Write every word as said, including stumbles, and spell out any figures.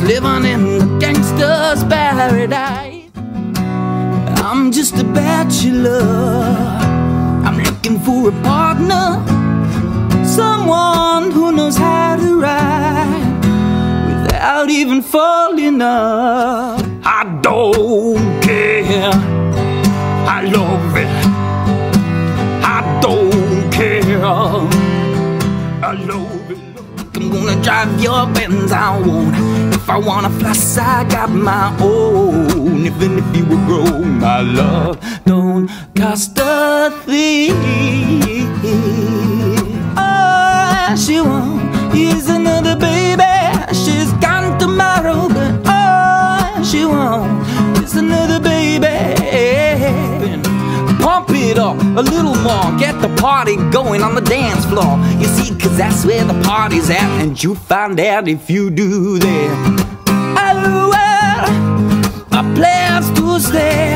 living in the gangster's paradise. I'm just a bachelor, I'm looking for a partner, someone who knows how to ride without even falling up. I don't care, I love it. I don't care, I love it. I'm gonna drive your Benz, I won't. If I wanna fly, I got my own. Even if you were broke, my love don't cost a thing. All she wants is another baby. She's gone tomorrow, but all she wants is another baby. Pump it up a little more, get the party going on the dance floor. You see, cause that's where the party's at, and you'll find out if you do that. Oh, well, a place to stay.